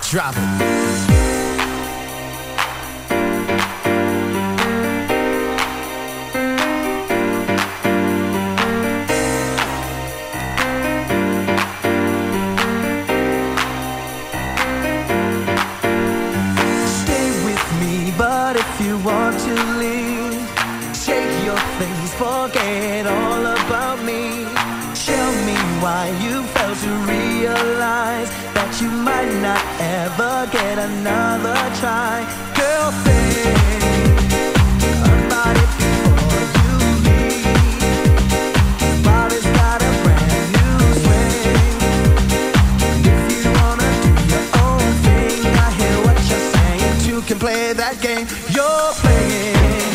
Drop it. Forget all about me. Tell me why you failed to realize that you might not ever get another try. Girl, think about it before you leave. Body's got a brand new swing. If you wanna do your own thing, I hear what you're saying. Two can play that game you're playing.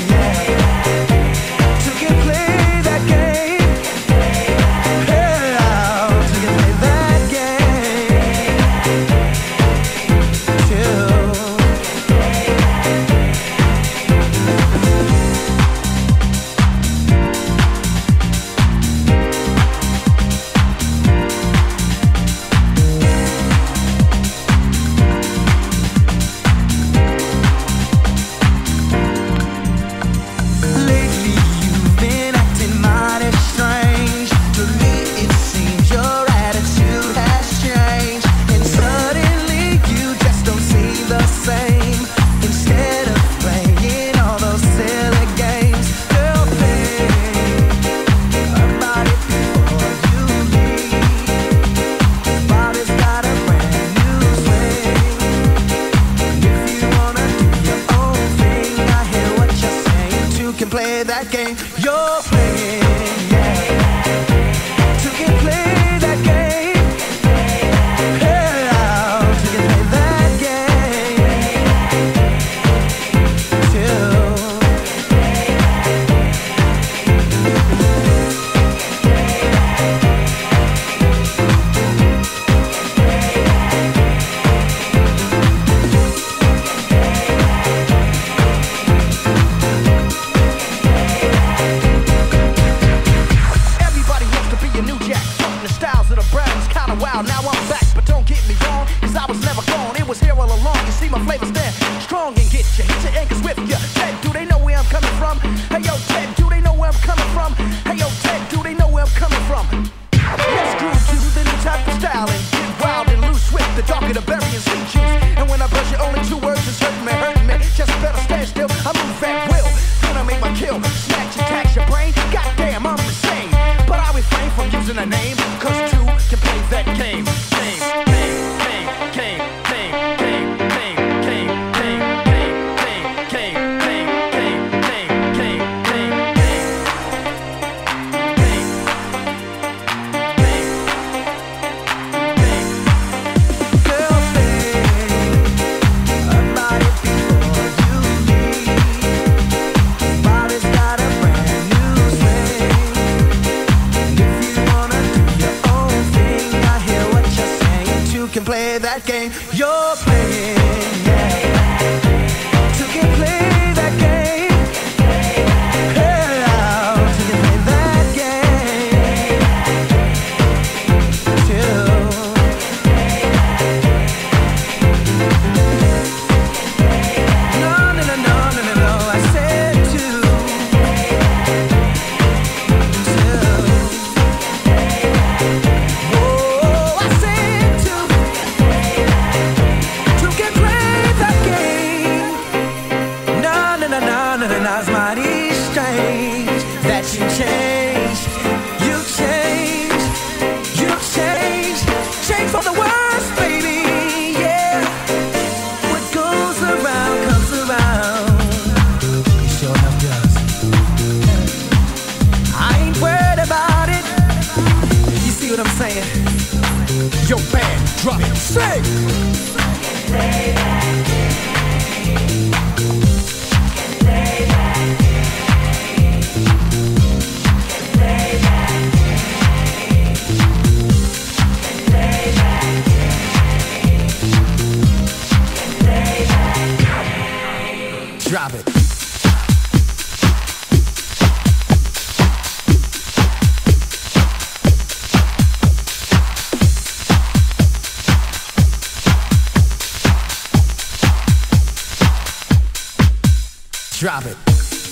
Drop it. Drop it.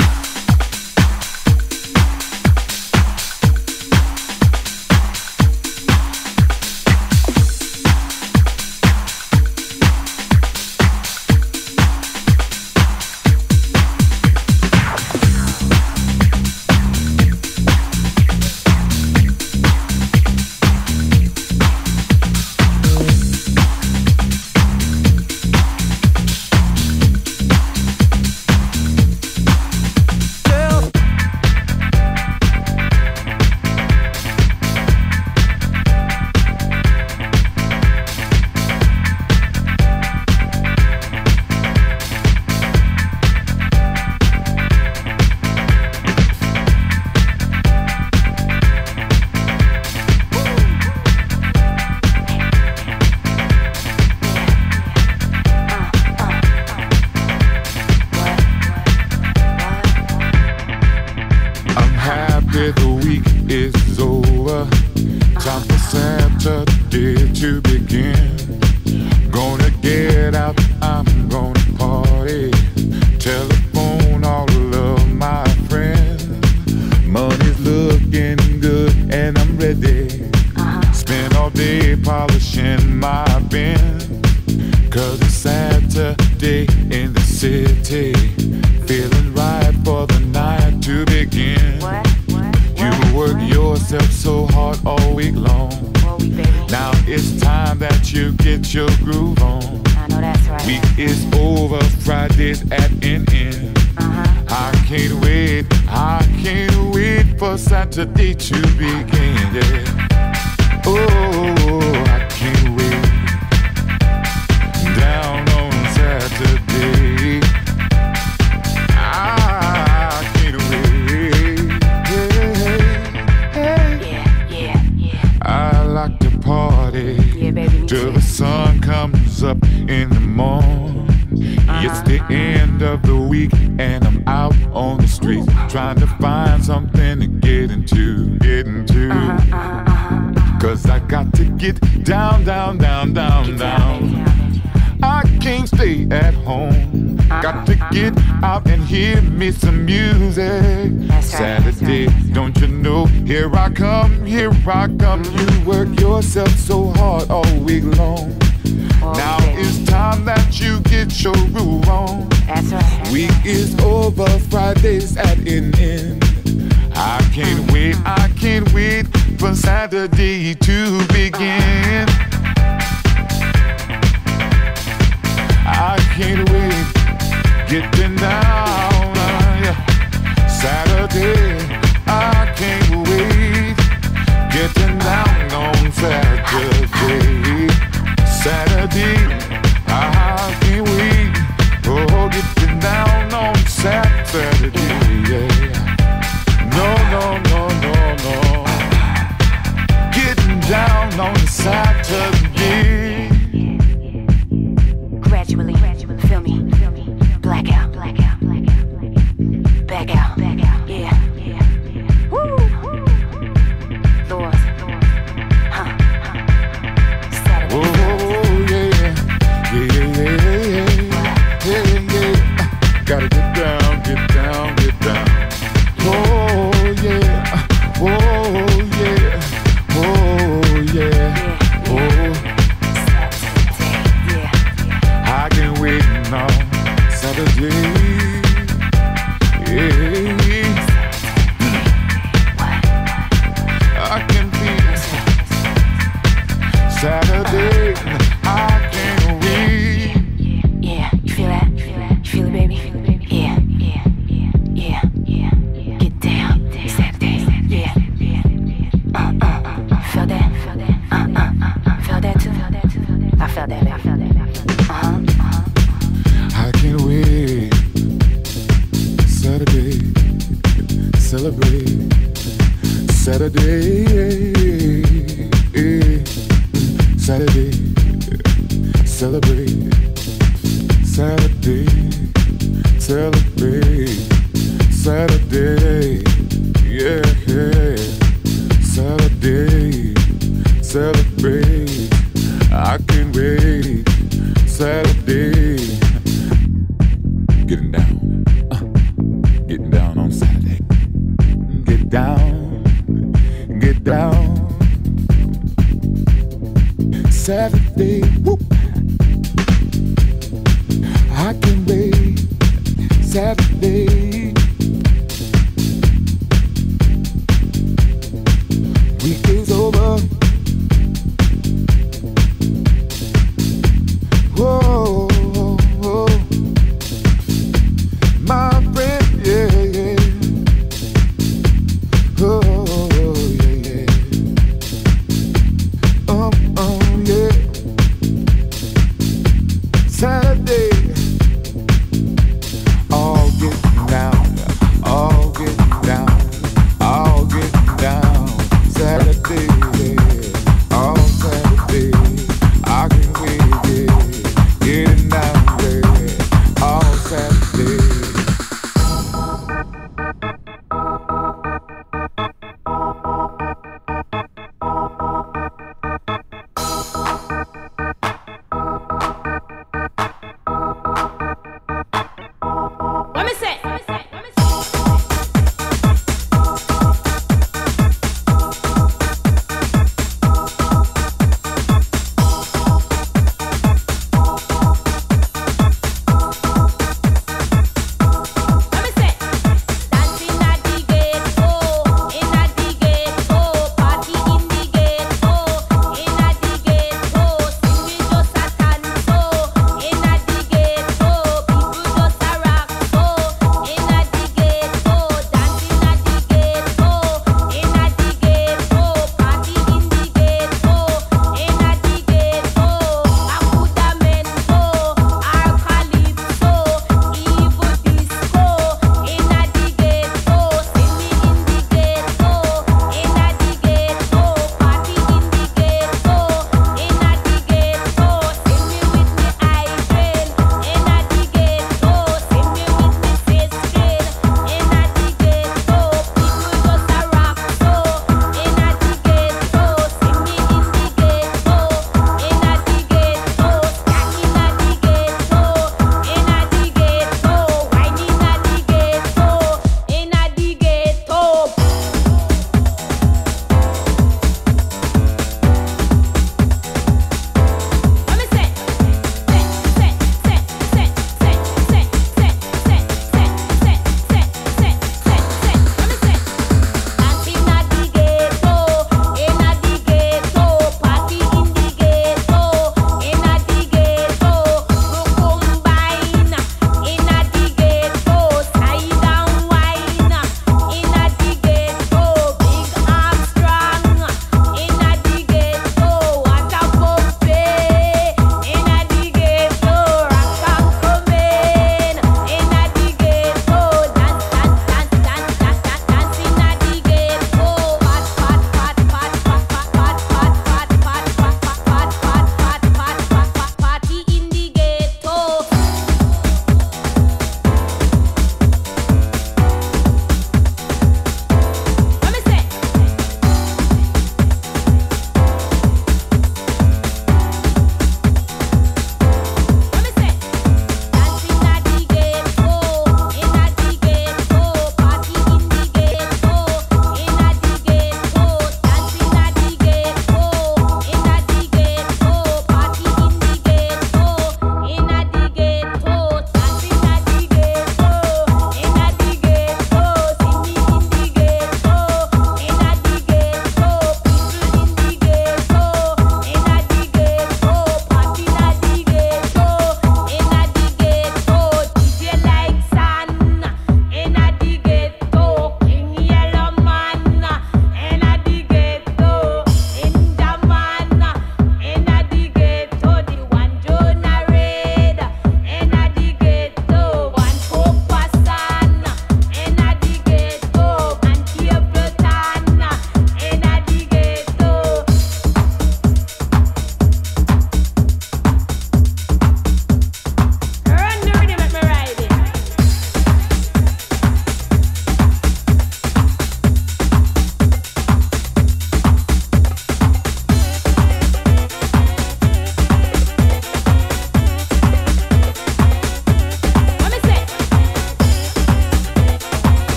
Saturday to begin, yeah. Oh, I can't wait. Down on Saturday, I can't wait. Yeah. I like to party till the sun comes up in the morning. It's the end of the week and I'm out on the street trying to find something to get into. Cause I got to get down. I can't stay at home. Got to get out and hear me some music. Saturday, don't you know? Here I come. You work yourself so hard all week long. Now it's time that you get your groove on. That's right. Week is over, Friday's at an end. I can't wait for Saturday to begin. I can't wait, getting down, Saturday, I can't wait, getting down on Saturday. Saturday, I can't wait. Oh, getting down on Saturday, yeah. No. Getting down on Saturday. Gradually, feel me. Blackout. Back out. Yeah. Woo. Lord. Saturday. Oh, yeah. Gotta get down. Oh, yeah. I can wait now, Saturday. I can feel Saturday. I can't wait. Yeah, you feel that? You feel it, baby? Yeah. Get down, Saturday. Yeah. Feel that? Feel that too? I felt that. I can't wait. Saturday, celebrate. Saturday, celebrate. Saturday, celebrate. Saturday, yeah. Saturday, celebrate. I can't wait. Saturday, getting down. Saturday, whoop. I can wait. Saturday, week is over. Whoa, whoa, my friend, yeah, yeah. Oh, yeah, yeah. Yeah. Saturday, August 9.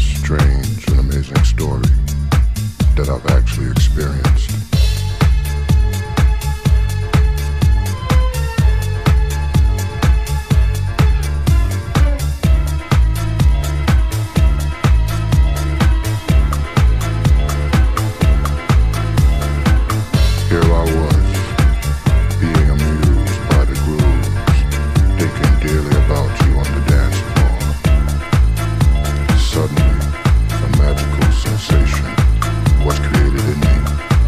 this strange and amazing story that I've actually experienced. Here I was, being amused by the grooves, thinking dearly about you on the dance floor. Suddenly, a magical sensation was created in me.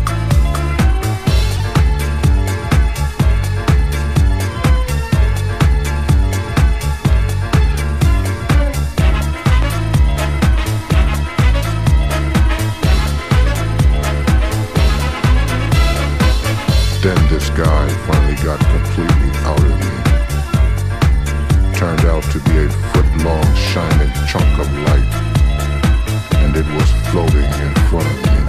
Then this guy finally got completely out of me. Turned out to be a foot-long shining chunk of light, and it was floating in front of me.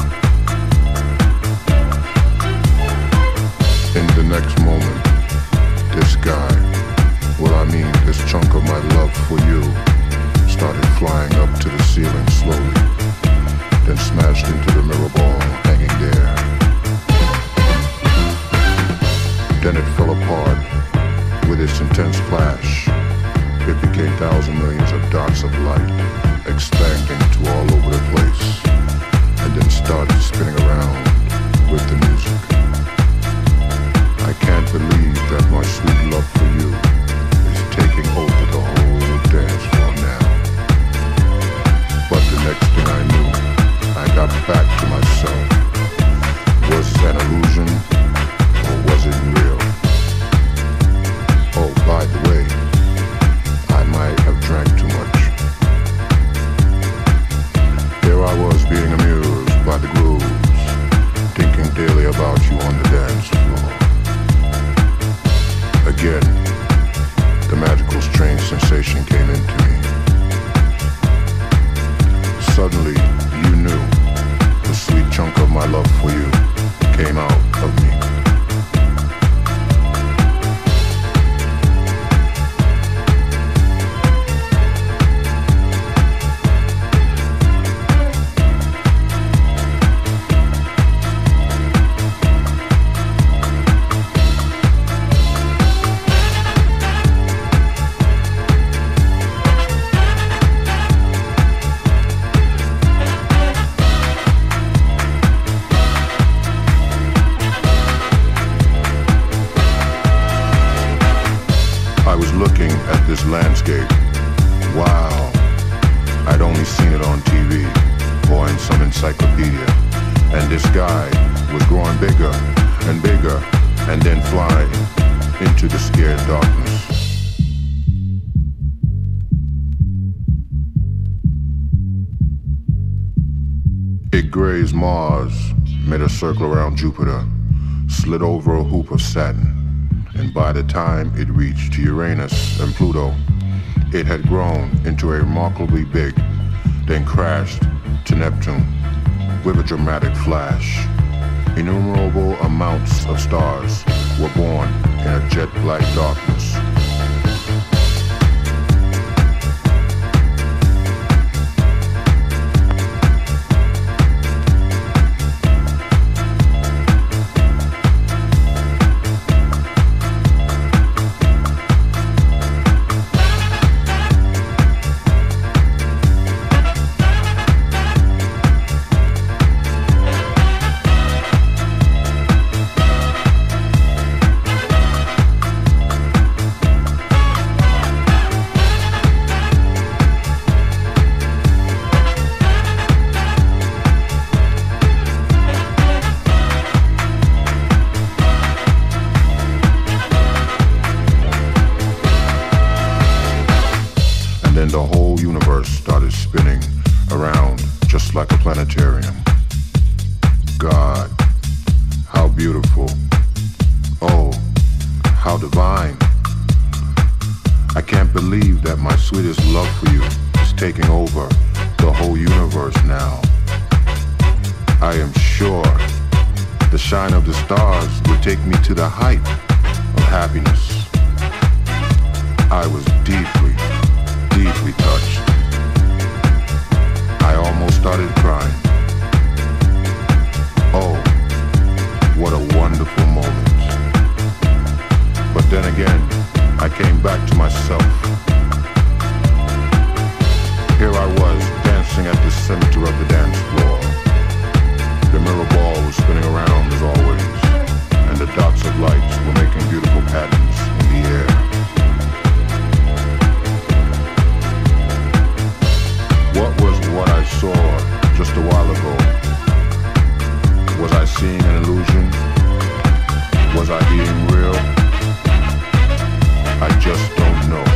In the next moment, this guy, well I mean this chunk of my love for you, started flying up to the ceiling slowly, then smashed into the mirror ball hanging there. Then it fell apart with its intense flash. It became thousand millions of dots of light, expanding to all over the place, and then started spinning around with the music. I can't believe that my sweet love for you is taking over the whole dance floor now. But the next thing I knew, I got back to myself. Was it an illusion, or was it real? Oh, by the way, I might have drank too much. Here I was being amused by the grooves, thinking daily about you on the dance floor. Again, the magical strange sensation came into me. Suddenly, you knew, the sweet chunk of my love for you came out of me. Landscape. Wow, I'd only seen it on TV or in some encyclopedia, and this guy was growing bigger and bigger and then flying into the scared darkness. It grazed Mars, made a circle around Jupiter, slid over a hoop of Saturn, and by the time it reached to Uranus and Pluto, it had grown into a remarkably big, then crashed to Neptune with a dramatic flash. Innumerable amounts of stars were born in a jet-black darkness. The whole universe started spinning around just like a planetarium. God, how beautiful. Oh, how divine. I can't believe that my sweetest love for you is taking over the whole universe now. I am sure the shine of the stars would take me to the height of happiness. I was deeply touched. center of the dance floor. The mirror ball was spinning around as always, and the dots of lights were making beautiful patterns in the air. What I saw just a while ago? Was I seeing an illusion? Was I being real? I just don't know.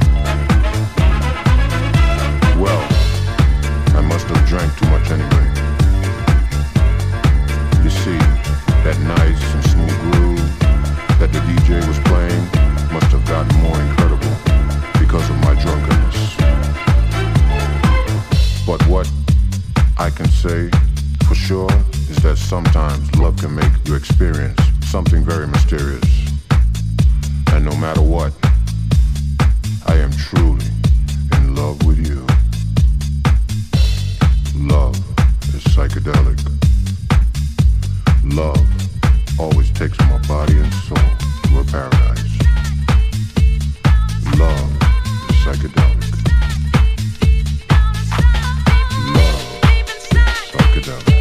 Well, I must have drank too much anyway. You see, that nice and smooth groove that the DJ was playing must have gotten more incredible because of my drunkenness. But what I can say for sure is that sometimes love can make you experience something very mysterious. And no matter what, I am truly in love with you. Love is psychedelic. Love always takes my body and soul to a paradise. Love is psychedelic. Psychedelic.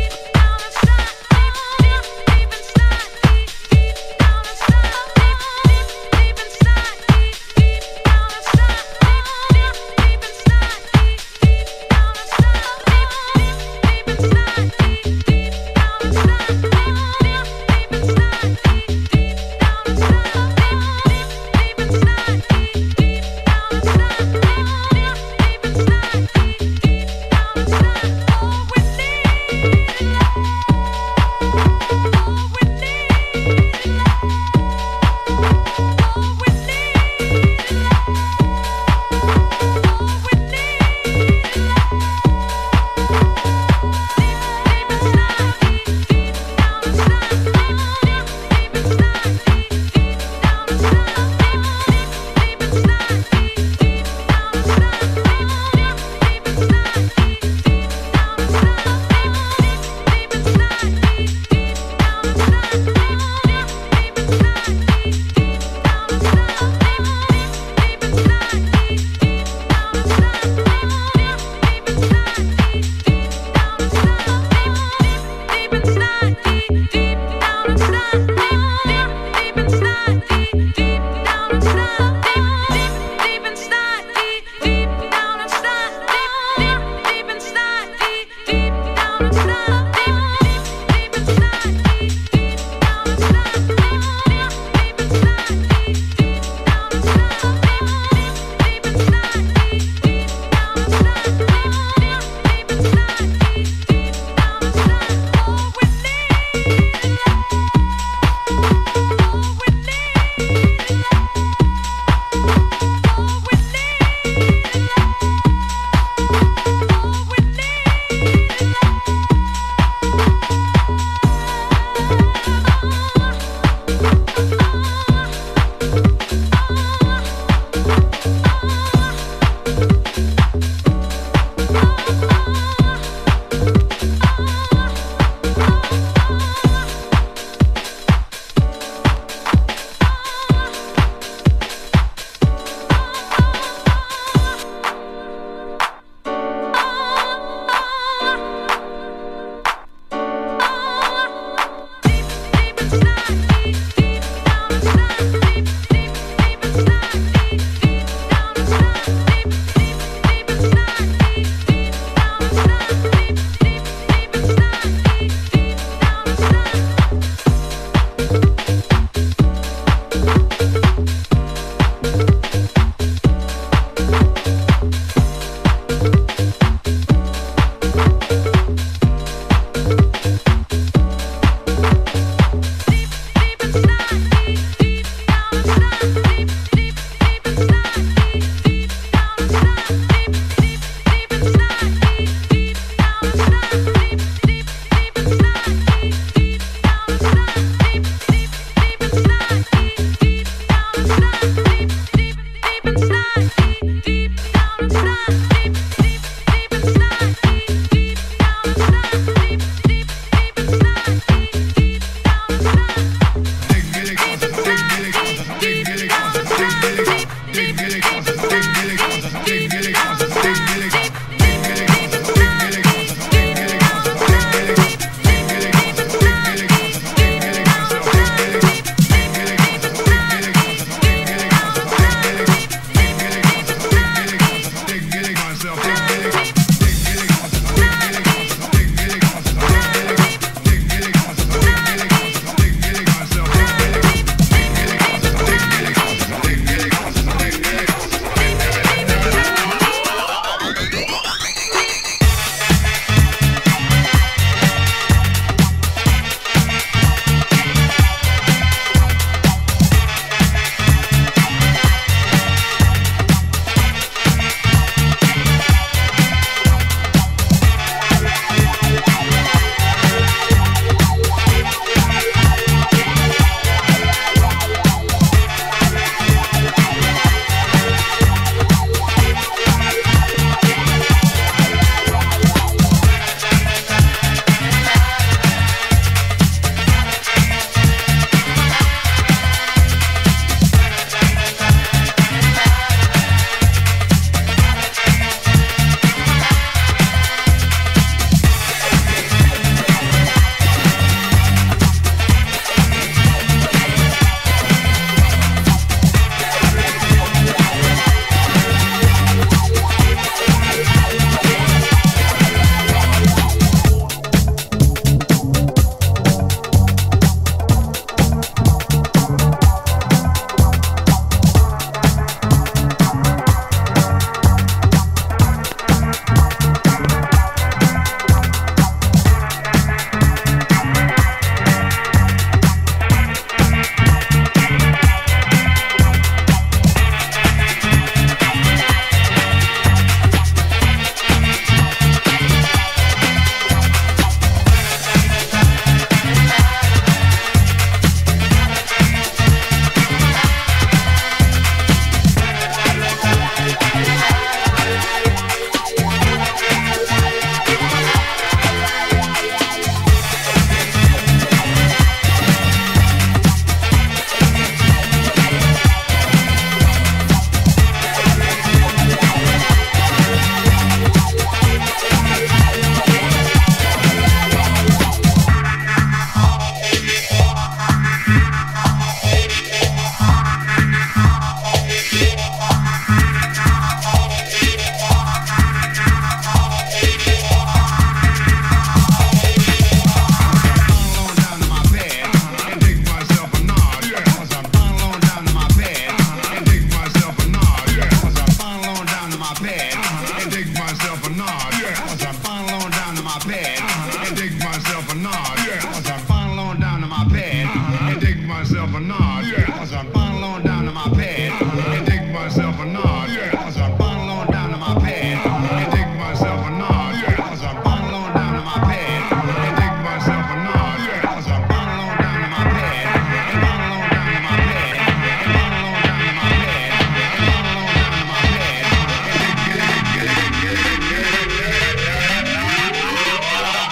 pad and dig myself a nod. As I final on down to my pad and dig myself a nod. As I final on down to my pad and dig myself a nod. As I final on down to my pad and dig myself a nod. As I final on down to my pad and dig myself a nod. As I final on down to my pad and final on down to my pad and final on down to my pad and final on down to my pad and dig.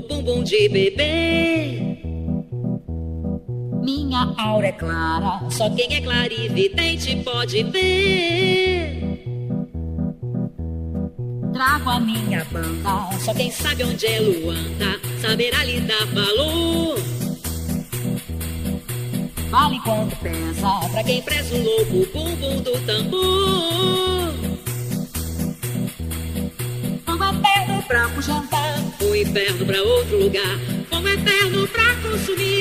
no bumbum de bebê. Minha aura é clara, só quem é clarividente pode ver. Trago a minha banda, só quem sabe onde é Luanda saberá lhe dar valor. Vale quanto pesa pra quem preza o louco bumbum do tambor. Fogo eterno pra jantar, o inferno pra outro lugar. Fogo eterno pra consumir.